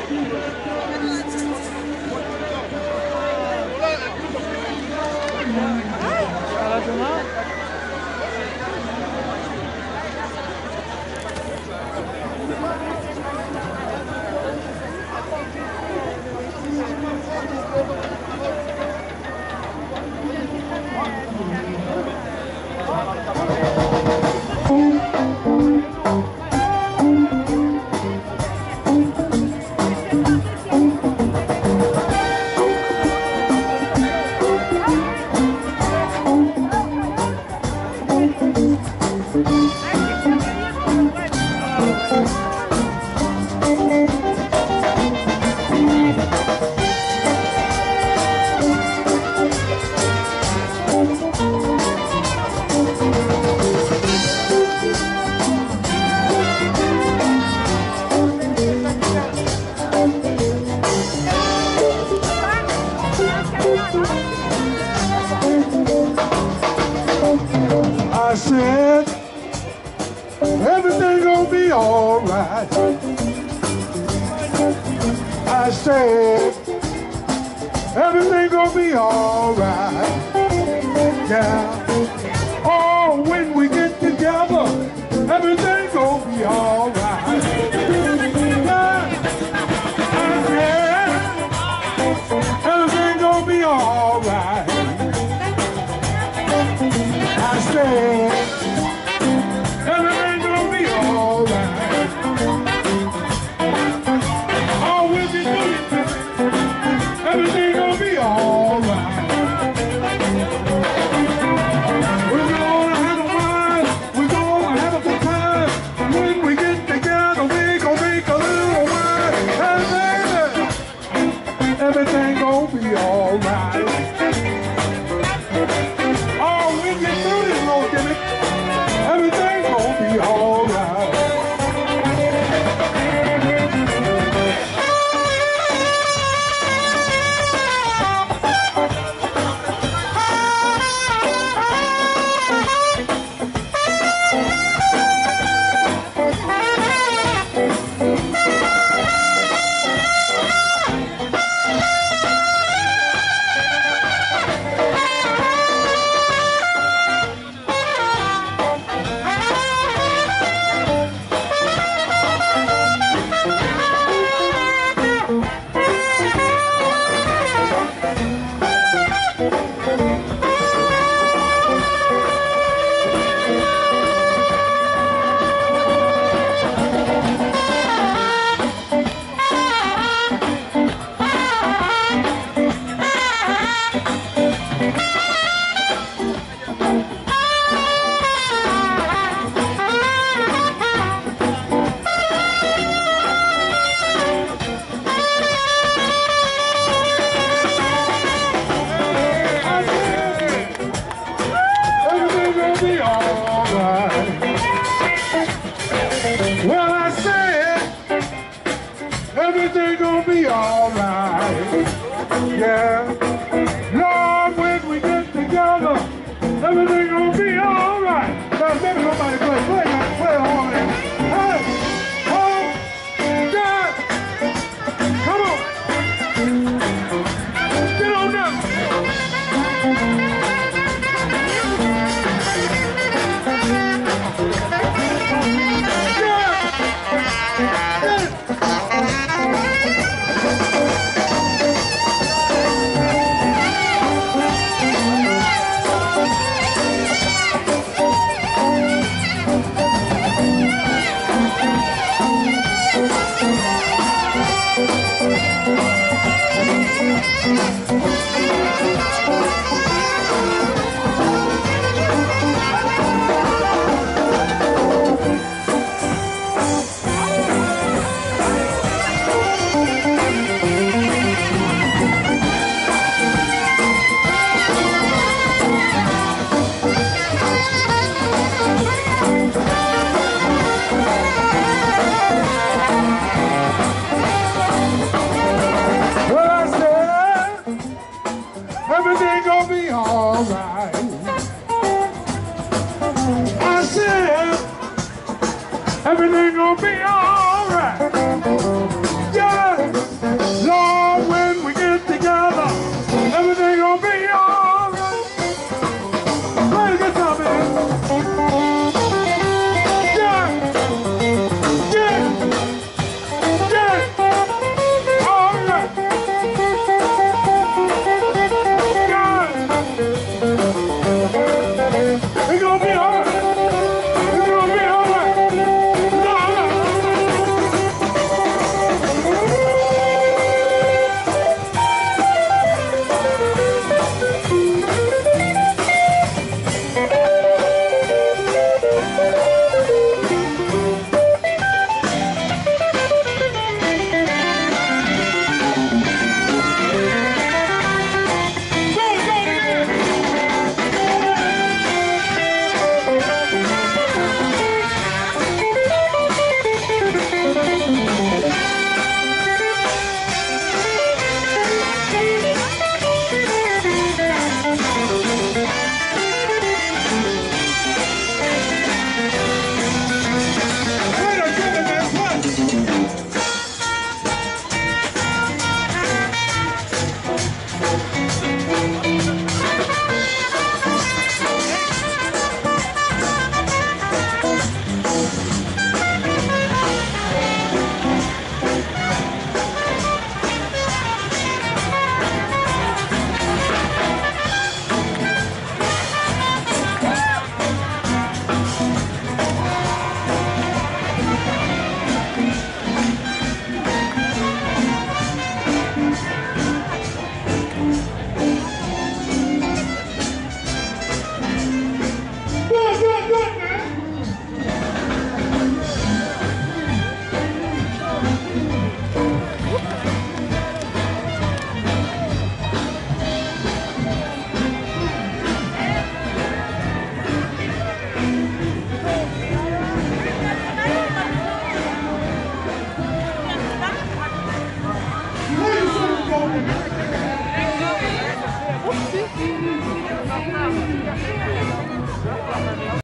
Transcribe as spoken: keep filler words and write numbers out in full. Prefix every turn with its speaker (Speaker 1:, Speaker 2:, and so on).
Speaker 1: I said, everything gonna be alright. I said, everything gonna be alright. Yeah. Oh, when we get together, everything gonna be alright. Yeah. I said, everything gonna be alright. I said, everything gonna be alright. Oh, we'll be doing everything gonna be alright. We're gonna have a while, we're gonna have a good time. When we get together, we're gonna make a little wine. And baby, everything gonna be alright. Everything gonna be alright. Well, I said, everything gonna be alright. Yeah. Lord, when we get together, everything gonna be alright. Now, maybe somebody play, play, man, play all that. Hey, oh, God, come on. Get on down. Thank you.